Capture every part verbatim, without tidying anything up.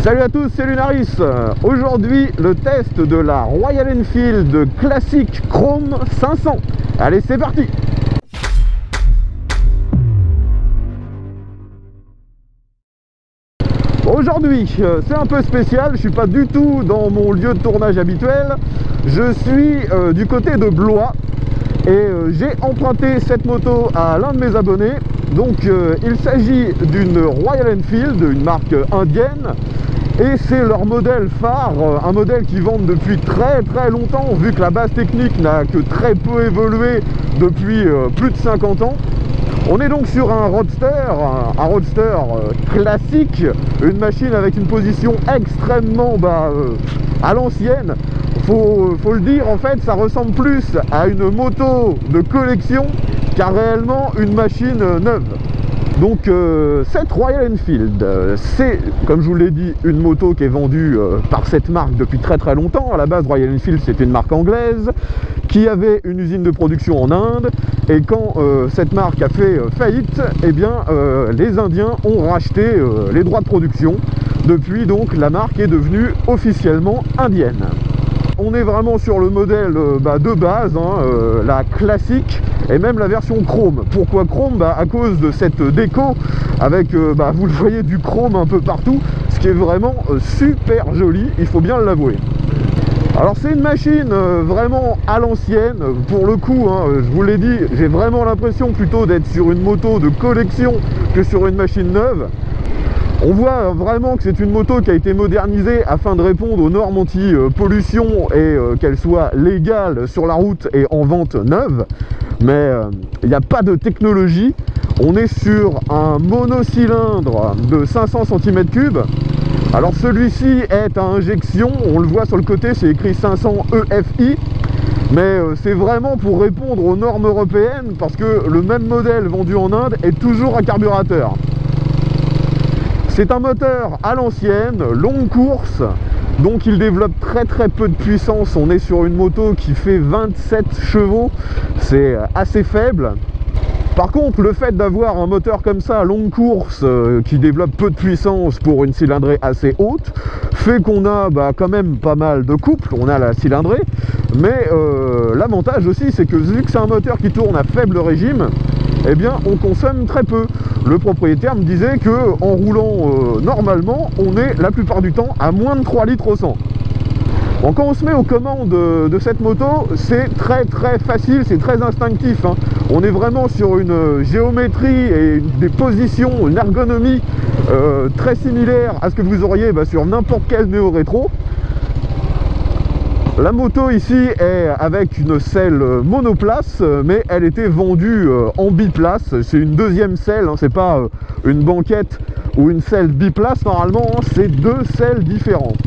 Salut à tous, c'est Lunaris. Aujourd'hui, le test de la Royal Enfield Classic Chrome cinq cents. Allez, c'est parti. Aujourd'hui, c'est un peu spécial, je suis pas du tout dans mon lieu de tournage habituel. Je suis euh, du côté de Blois et euh, j'ai emprunté cette moto à l'un de mes abonnés. Donc euh, il s'agit d'une Royal Enfield, une marque indienne, et c'est leur modèle phare, un modèle qu'ils vendent depuis très très longtemps, vu que la base technique n'a que très peu évolué depuis euh, plus de cinquante ans. On est donc sur un roadster, un, un roadster euh, classique, une machine avec une position extrêmement bah, euh, à l'ancienne. Faut, faut le dire, en fait, ça ressemble plus à une moto de collection qu'à réellement une machine neuve. Donc euh, cette Royal Enfield, euh, c'est, comme je vous l'ai dit, une moto qui est vendue euh, par cette marque depuis très très longtemps. À la base, Royal Enfield, c'était une marque anglaise qui avait une usine de production en Inde. Et quand euh, cette marque a fait euh, faillite, eh bien, euh, les Indiens ont racheté euh, les droits de production. Depuis, donc, la marque est devenue officiellement indienne. On est vraiment sur le modèle euh, bah, de base, hein, euh, la classique, et même la version chrome. Pourquoi chrome? Bah, à cause de cette déco avec, euh, bah, vous le voyez, du chrome un peu partout, ce qui est vraiment euh, super joli, il faut bien l'avouer. Alors c'est une machine euh, vraiment à l'ancienne, pour le coup, hein, je vous l'ai dit, j'ai vraiment l'impression plutôt d'être sur une moto de collection que sur une machine neuve. On voit vraiment que c'est une moto qui a été modernisée afin de répondre aux normes anti-pollution et euh, qu'elle soit légale sur la route et en vente neuve. Mais il euh, n'y a pas de technologie. On est sur un monocylindre de cinq cents centimètres cubes. Alors celui-ci est à injection, on le voit sur le côté, c'est écrit cinq cents E F I. Mais euh, c'est vraiment pour répondre aux normes européennes parce que le même modèle vendu en Inde est toujours à carburateur. C'est un moteur à l'ancienne, longue course, donc il développe très très peu de puissance. On est sur une moto qui fait vingt-sept chevaux, c'est assez faible. Par contre, le fait d'avoir un moteur comme ça à longue course, euh, qui développe peu de puissance pour une cylindrée assez haute, fait qu'on a bah, quand même pas mal de couple, on a la cylindrée, mais euh, l'avantage aussi c'est que vu que c'est un moteur qui tourne à faible régime, eh bien on consomme très peu. Le propriétaire me disait que en roulant euh, normalement, on est la plupart du temps à moins de trois litres au cent. Bon, quand on se met aux commandes de, de cette moto, c'est très très facile, c'est très instinctif, hein. On est vraiment sur une géométrie et une, des positions, une ergonomie euh, très similaire à ce que vous auriez bah, sur n'importe quel néo-rétro. La moto ici est avec une selle monoplace, mais elle était vendue en biplace. C'est une deuxième selle, hein, c'est pas une banquette ou une selle biplace normalement, hein, c'est deux selles différentes.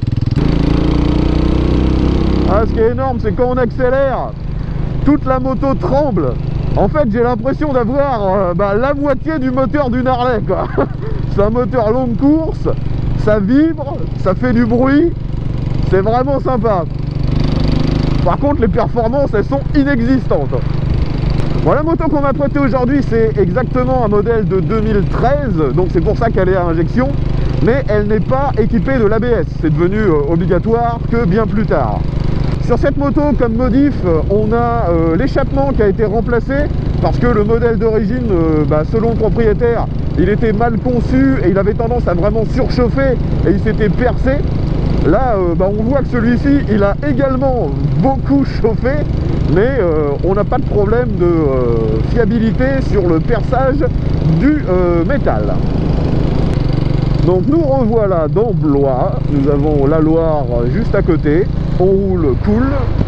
Ah, ce qui est énorme, c'est quand on accélère, toute la moto tremble. En fait, j'ai l'impression d'avoir euh, bah, la moitié du moteur d'une Harley, quoi. C'est un moteur longue course, ça vibre, ça fait du bruit, c'est vraiment sympa. Par contre, les performances, elles sont inexistantes. Bon, la moto qu'on m'a prêtée aujourd'hui, c'est exactement un modèle de deux mille treize, donc c'est pour ça qu'elle est à injection, mais elle n'est pas équipée de l'A B S. C'est devenu euh, obligatoire que bien plus tard. Sur cette moto, comme modif, on a euh, l'échappement qui a été remplacé parce que le modèle d'origine, euh, bah, selon le propriétaire, il était mal conçu et il avait tendance à vraiment surchauffer et il s'était percé. Là, euh, bah, on voit que celui-ci, il a également beaucoup chauffé, mais euh, on n'a pas de problème de euh, fiabilité sur le perçage du euh, métal. Donc nous revoilà dans Blois, nous avons la Loire juste à côté, on roule cool.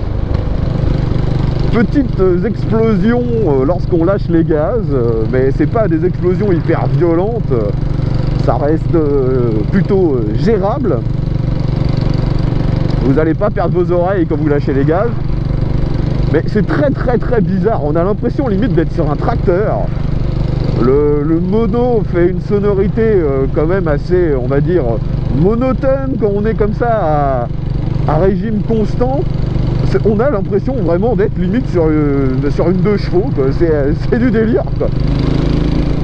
Petites explosions lorsqu'on lâche les gaz, mais c'est pas des explosions hyper violentes, ça reste plutôt gérable. Vous n'allez pas perdre vos oreilles quand vous lâchez les gaz, mais c'est très très très bizarre, on a l'impression limite d'être sur un tracteur. Le, le mono fait une sonorité euh, quand même assez, on va dire, monotone quand on est comme ça à, à régime constant. On a l'impression vraiment d'être limite sur, euh, sur une deux chevaux, c'est du délire, quoi.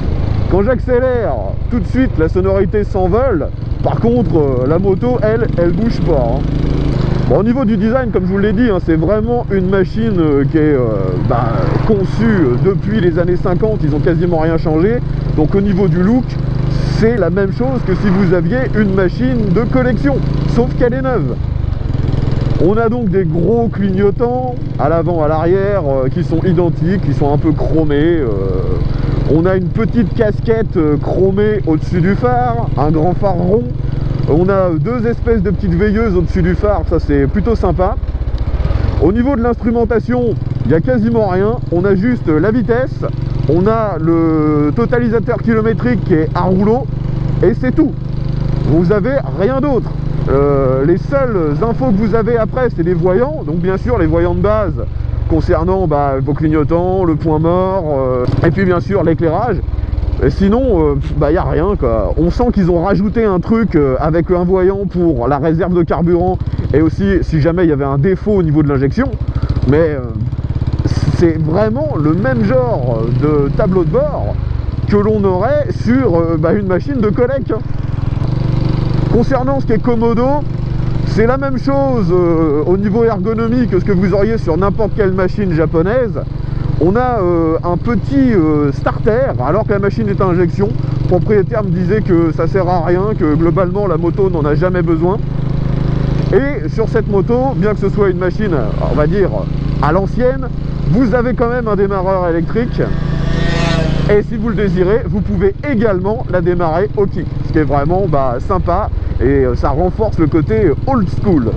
Quand j'accélère, tout de suite la sonorité s'envole. Par contre, euh, la moto, elle, elle bouge pas. Hein. Bon, au niveau du design, comme je vous l'ai dit, hein, c'est vraiment une machine euh, qui est euh, bah, conçue euh, depuis les années cinquante. Ils ont quasiment rien changé. Donc au niveau du look, c'est la même chose que si vous aviez une machine de collection, sauf qu'elle est neuve. On a donc des gros clignotants à l'avant, à l'arrière, euh, qui sont identiques, qui sont un peu chromés. Euh, on a une petite casquette euh, chromée au-dessus du phare, un grand phare rond. On a deux espèces de petites veilleuses au-dessus du phare, ça c'est plutôt sympa. Au niveau de l'instrumentation, il n'y a quasiment rien. On a juste la vitesse, on a le totalisateur kilométrique qui est à rouleau, et c'est tout. Vous avez rien d'autre. Euh, les seules infos que vous avez après, c'est les voyants. Donc bien sûr les voyants de base concernant bah, vos clignotants, le point mort, euh, et puis bien sûr l'éclairage. Et sinon, il euh, bah, n'y a rien quoi. On sent qu'ils ont rajouté un truc euh, avec un voyant pour la réserve de carburant, et aussi si jamais il y avait un défaut au niveau de l'injection. Mais euh, c'est vraiment le même genre de tableau de bord que l'on aurait sur euh, bah, une machine de collecte. Concernant ce qui est commodo, c'est la même chose euh, au niveau ergonomie que ce que vous auriez sur n'importe quelle machine japonaise. On a euh, un petit euh, starter, alors que la machine est à injection. Le propriétaire me disait que ça sert à rien, que globalement la moto n'en a jamais besoin. Et sur cette moto, bien que ce soit une machine, on va dire, à l'ancienne, vous avez quand même un démarreur électrique. Et si vous le désirez, vous pouvez également la démarrer au kick, ce qui est vraiment bah, sympa, et ça renforce le côté old school.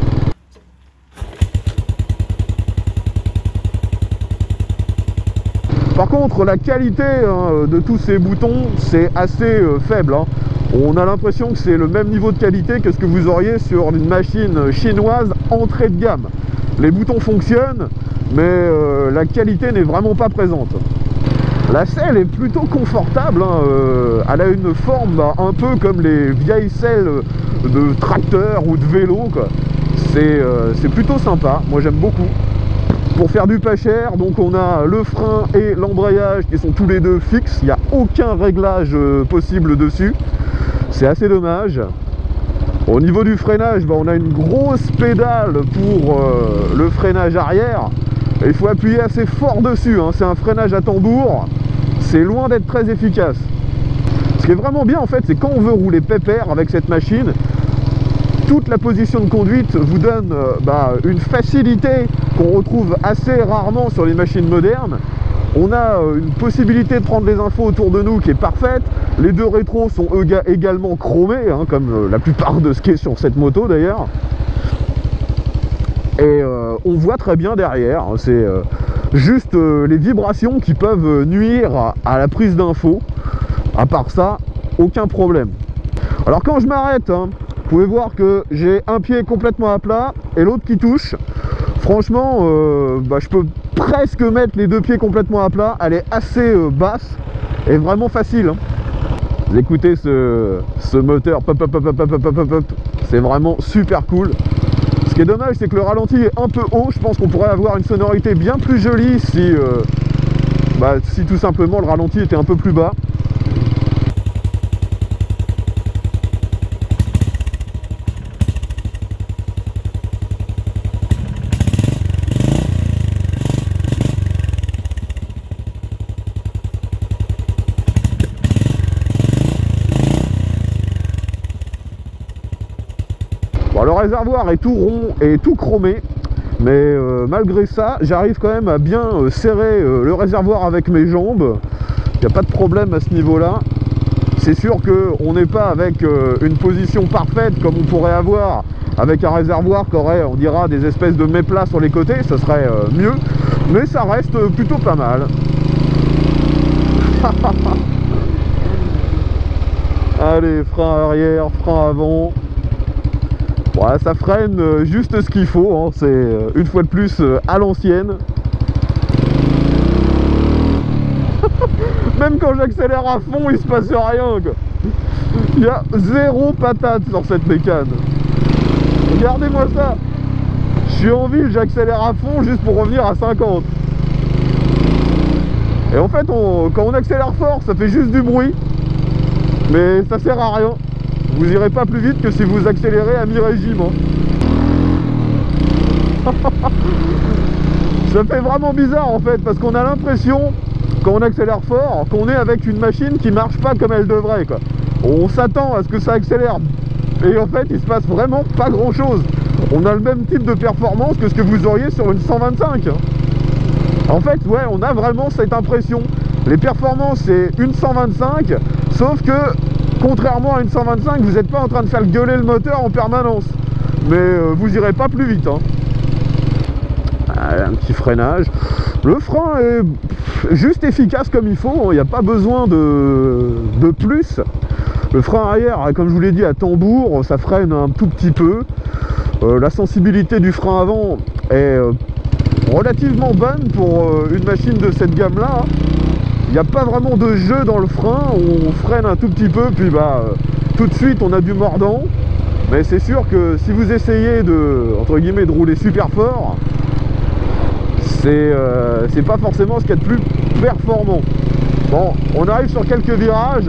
Par contre, la qualité hein, de tous ces boutons, c'est assez euh, faible. Hein. On a l'impression que c'est le même niveau de qualité que ce que vous auriez sur une machine chinoise entrée de gamme. Les boutons fonctionnent, mais euh, la qualité n'est vraiment pas présente. La selle est plutôt confortable, hein. euh, elle a une forme bah, un peu comme les vieilles selles de tracteur ou de vélo. C'est euh, plutôt sympa, moi j'aime beaucoup. Pour faire du pas cher, donc on a le frein et l'embrayage qui sont tous les deux fixes, il n'y a aucun réglage euh, possible dessus, c'est assez dommage. Au niveau du freinage, bah, on a une grosse pédale pour euh, le freinage arrière, et il faut appuyer assez fort dessus, hein. C'est un freinage à tambour, c'est loin d'être très efficace. Ce qui est vraiment bien en fait, c'est quand on veut rouler pépère avec cette machine, toute la position de conduite vous donne euh, bah, une facilité qu'on retrouve assez rarement sur les machines modernes. On a euh, une possibilité de prendre les infos autour de nous qui est parfaite. Les deux rétros sont également chromés, hein, comme euh, la plupart de ce qui est sur cette moto d'ailleurs. Et euh, on voit très bien derrière, c'est euh, juste euh, les vibrations qui peuvent nuire à la prise d'infos. À part ça, aucun problème. Alors quand je m'arrête, hein, vous pouvez voir que j'ai un pied complètement à plat et l'autre qui touche. Franchement, euh, bah, je peux presque mettre les deux pieds complètement à plat. Elle est assez euh, basse et vraiment facile. Hein. Vous écoutez ce, ce moteur, pop, pop, pop, pop, pop, pop, pop. C'est vraiment super cool. Ce qui est dommage, c'est que le ralenti est un peu haut. Je pense qu'on pourrait avoir une sonorité bien plus jolie si, euh, bah, si tout simplement le ralenti était un peu plus bas. Bon, le réservoir est tout rond et tout chromé, mais euh, malgré ça, j'arrive quand même à bien euh, serrer euh, le réservoir avec mes jambes. Il n'y a pas de problème à ce niveau-là. C'est sûr qu'on n'est pas avec euh, une position parfaite comme on pourrait avoir avec un réservoir qui aurait, on dira, des espèces de méplats sur les côtés, ça serait euh, mieux, mais ça reste plutôt pas mal. Allez, frein arrière, frein avant. Ouais, ça freine juste ce qu'il faut, hein. C'est une fois de plus à l'ancienne. Même quand j'accélère à fond, il se passe rien, quoi. Il y a zéro patate sur cette bécane. Regardez-moi ça. Je suis en ville, j'accélère à fond juste pour revenir à cinquante. Et en fait, on, quand on accélère fort, ça fait juste du bruit. Mais ça sert à rien. Vous irez pas plus vite que si vous accélérez à mi-régime. Hein. Ça fait vraiment bizarre en fait, parce qu'on a l'impression, quand on accélère fort, qu'on est avec une machine qui marche pas comme elle devrait, quoi. On s'attend à ce que ça accélère. Et en fait, il se passe vraiment pas grand chose. On a le même type de performance que ce que vous auriez sur une cent vingt-cinq. Hein. En fait, ouais, on a vraiment cette impression. Les performances, c'est une cent vingt-cinq, sauf que, contrairement à une cent vingt-cinq, vous n'êtes pas en train de faire gueuler le moteur en permanence. Mais euh, vous irez pas plus vite. Hein. Un petit freinage. Le frein est juste efficace comme il faut. Il n'y a pas besoin de, de plus. Le frein arrière, comme je vous l'ai dit, à tambour, ça freine un tout petit peu. Euh, la sensibilité du frein avant est euh, relativement bonne pour euh, une machine de cette gamme-là. Il n'y a pas vraiment de jeu dans le frein. On freine un tout petit peu, puis bah, euh, tout de suite, on a du mordant. Mais c'est sûr que si vous essayez de, entre guillemets, de rouler super fort, c'est euh, c'est pas forcément ce qu'il y a de plus performant. Bon, on arrive sur quelques virages.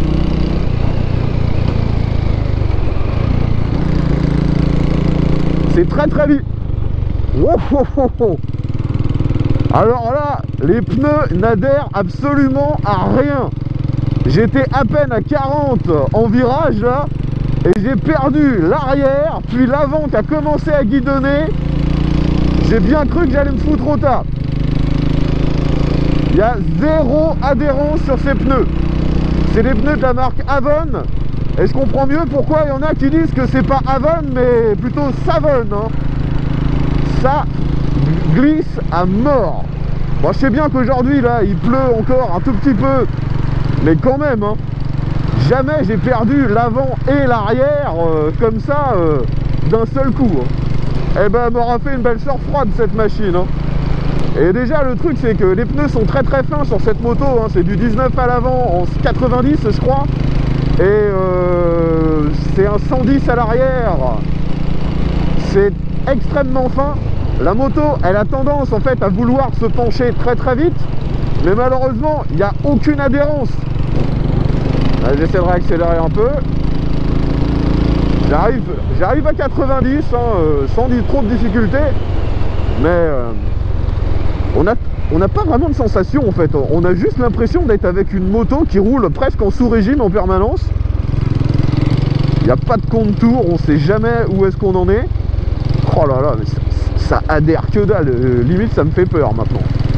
C'est très très vite. Oh, oh, oh, oh. Alors là, les pneus n'adhèrent absolument à rien. J'étais à peine à quarante en virage là, et j'ai perdu l'arrière, puis l'avant qui a commencé à guidonner. J'ai bien cru que j'allais me foutre au tas. Il y a zéro adhérence sur ces pneus. C'est des pneus de la marque Avon. Et je comprends mieux pourquoi il y en a qui disent que c'est pas Avon, mais plutôt Savon. Hein. Ça glisse à mort. Bon, je sais bien qu'aujourd'hui, là, il pleut encore un tout petit peu. Mais quand même, hein, jamais j'ai perdu l'avant et l'arrière euh, comme ça euh, d'un seul coup. Hein. Eh ben, elle m'aura fait une belle sœur froide cette machine. Hein. Et déjà, le truc, c'est que les pneus sont très très fins sur cette moto. Hein. C'est du dix-neuf à l'avant en quatre-vingt-dix, je crois. Et euh, c'est un cent dix à l'arrière. C'est extrêmement fin. La moto, elle a tendance en fait à vouloir se pencher très très vite. Mais malheureusement, il n'y a aucune adhérence. J'essaie de réaccélérer un peu. J'arrive, j'arrive à quatre-vingt-dix, hein, euh, sans trop de difficultés, mais euh, on a, on n'a pas vraiment de sensation en fait. On a juste l'impression d'être avec une moto qui roule presque en sous-régime en permanence. Il n'y a pas de contour, on ne sait jamais où est-ce qu'on en est. Oh là là, mais ça, ça adhère que dalle, euh, limite ça me fait peur maintenant.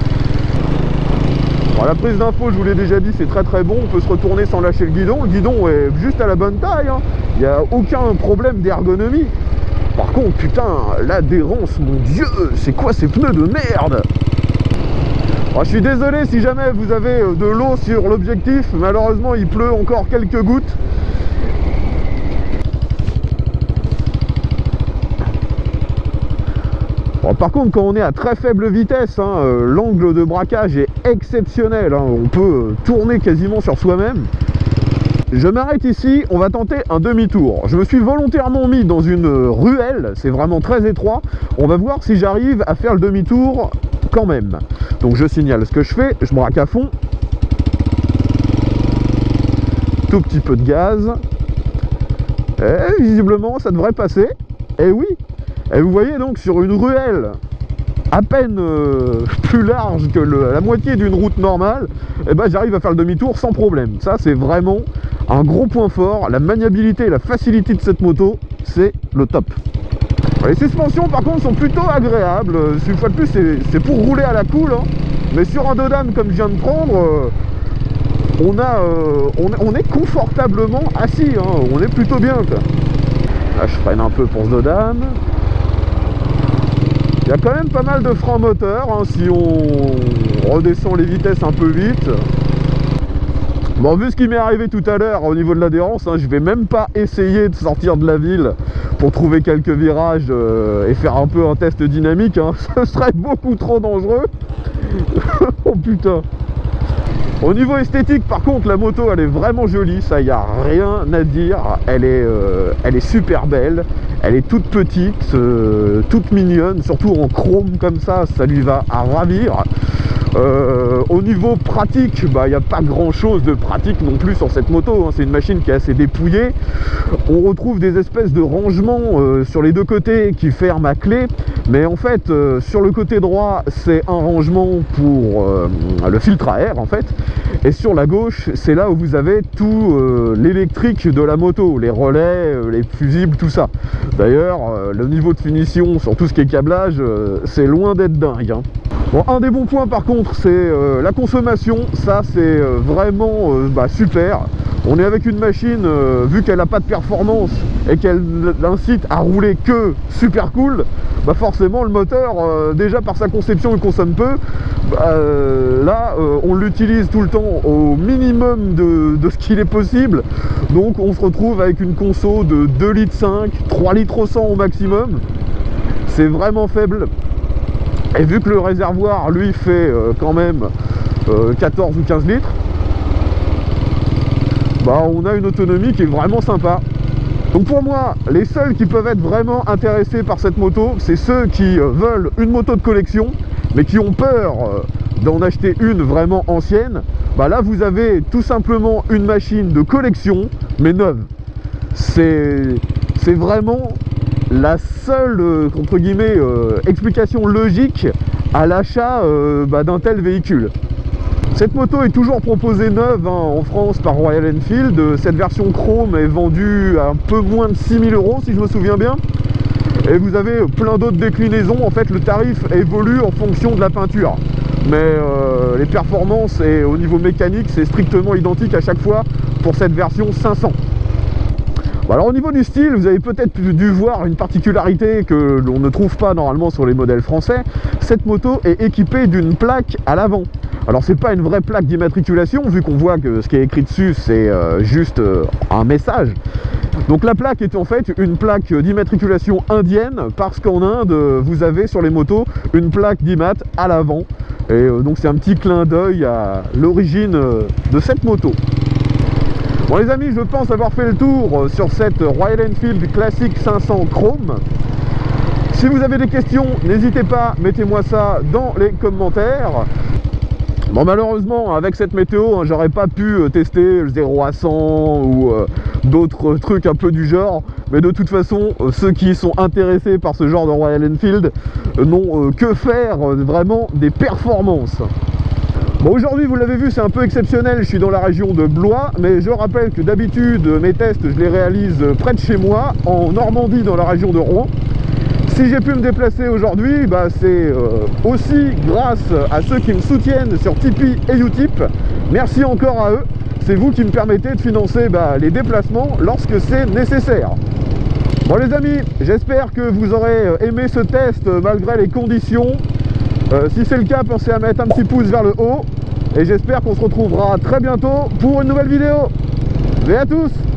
Bon, la prise d'info, je vous l'ai déjà dit, c'est très très bon, on peut se retourner sans lâcher le guidon. Le guidon est juste à la bonne taille, hein. Il n'y a aucun problème d'ergonomie. Par contre, putain, l'adhérence, mon dieu, c'est quoi ces pneus de merde? Bon, je suis désolé si jamais vous avez de l'eau sur l'objectif, malheureusement il pleut encore quelques gouttes. Bon, par contre, quand on est à très faible vitesse, hein, euh, l'angle de braquage est exceptionnel, hein, on peut euh, tourner quasiment sur soi-même. Je m'arrête ici, on va tenter un demi-tour. Je me suis volontairement mis dans une ruelle, c'est vraiment très étroit. On va voir si j'arrive à faire le demi-tour quand même. Donc je signale ce que je fais, je braque à fond. Tout petit peu de gaz. Et visiblement ça devrait passer. Et oui. Et vous voyez donc sur une ruelle à peine euh, plus large que le, la moitié d'une route normale, et ben j'arrive à faire le demi-tour sans problème. Ça c'est vraiment un gros point fort. La maniabilité et la facilité de cette moto, c'est le top. Les suspensions par contre sont plutôt agréables. Une fois de plus, c'est pour rouler à la cool, hein. Mais sur un dos d'âne comme je viens de prendre, euh, on, a, euh, on, on est confortablement assis, hein. On est plutôt bien, quoi. Là je freine un peu pour ce dos d'âne. Il y a quand même pas mal de freins moteurs, hein, si on redescend les vitesses un peu vite. Bon, vu ce qui m'est arrivé tout à l'heure au niveau de l'adhérence, hein, je vais même pas essayer de sortir de la ville pour trouver quelques virages euh, et faire un peu un test dynamique, hein. Ce serait beaucoup trop dangereux. Oh putain. Au niveau esthétique, par contre, la moto, elle est vraiment jolie, ça, il n'y a rien à dire. Elle est, euh, elle est super belle, elle est toute petite, euh, toute mignonne, surtout en chrome comme ça, ça lui va à ravir. Euh, au niveau pratique, bah, il n'y a pas grand chose de pratique non plus sur cette moto, hein. C'est une machine qui est assez dépouillée. On retrouve des espèces de rangements euh, sur les deux côtés qui ferment à clé, mais en fait euh, sur le côté droit c'est un rangement pour euh, le filtre à air en fait, et sur la gauche c'est là où vous avez tout euh, l'électrique de la moto, les relais, euh, les fusibles, tout ça. D'ailleurs euh, le niveau de finition sur tout ce qui est câblage, euh, c'est loin d'être dingue, hein. Bon, un des bons points par contre c'est euh, la consommation. Ça c'est euh, vraiment euh, bah, super. On est avec une machine, euh, vu qu'elle n'a pas de performance et qu'elle incite à rouler que super cool, bah forcément le moteur, euh, déjà par sa conception il consomme peu. Bah, euh, là euh, on l'utilise tout le temps au minimum de, de ce qu'il est possible, donc on se retrouve avec une conso de deux litres cinq, trois litres au cent au maximum. C'est vraiment faible. Et vu que le réservoir lui fait euh, quand même euh, quatorze ou quinze litres, bah on a une autonomie qui est vraiment sympa. Donc pour moi, les seuls qui peuvent être vraiment intéressés par cette moto, c'est ceux qui euh, veulent une moto de collection, mais qui ont peur euh, d'en acheter une vraiment ancienne. Bah là vous avez tout simplement une machine de collection, mais neuve. C'est c'est vraiment la seule, euh, entre guillemets, euh, explication logique à l'achat euh, bah, d'un tel véhicule. Cette moto est toujours proposée neuve, hein, en France par Royal Enfield. Cette version Chrome est vendue à un peu moins de six mille euros si je me souviens bien. Et vous avez plein d'autres déclinaisons. En fait le tarif évolue en fonction de la peinture. Mais euh, les performances et au niveau mécanique c'est strictement identique à chaque fois pour cette version cinq cents. Bon, alors au niveau du style, vous avez peut-être dû voir une particularité que l'on ne trouve pas normalement sur les modèles français. Cette moto est équipée d'une plaque à l'avant. Alors c'est pas une vraie plaque d'immatriculation, vu qu'on voit que ce qui est écrit dessus c'est euh, juste euh, un message. Donc la plaque est en fait une plaque d'immatriculation indienne, parce qu'en Inde vous avez sur les motos une plaque d'immat à l'avant. Et euh, donc c'est un petit clin d'œil à l'origine euh, de cette moto. Bon les amis, je pense avoir fait le tour sur cette Royal Enfield Classic cinq cents Chrome. Si vous avez des questions, n'hésitez pas, mettez-moi ça dans les commentaires. Bon malheureusement avec cette météo, hein, j'aurais pas pu tester le zéro à cent ou euh, d'autres trucs un peu du genre. Mais de toute façon, euh, ceux qui sont intéressés par ce genre de Royal Enfield euh, n'ont euh, que faire euh, vraiment des performances. Bon aujourd'hui vous l'avez vu, c'est un peu exceptionnel, je suis dans la région de Blois, mais je rappelle que d'habitude mes tests je les réalise près de chez moi, en Normandie dans la région de Rouen. Si j'ai pu me déplacer aujourd'hui, bah c'est euh, aussi grâce à ceux qui me soutiennent sur Tipeee et Utip. Merci encore à eux, c'est vous qui me permettez de financer bah, les déplacements lorsque c'est nécessaire. Bon les amis, j'espère que vous aurez aimé ce test malgré les conditions. Euh, si c'est le cas, pensez à mettre un petit pouce vers le haut. Et j'espère qu'on se retrouvera très bientôt pour une nouvelle vidéo. Et à tous!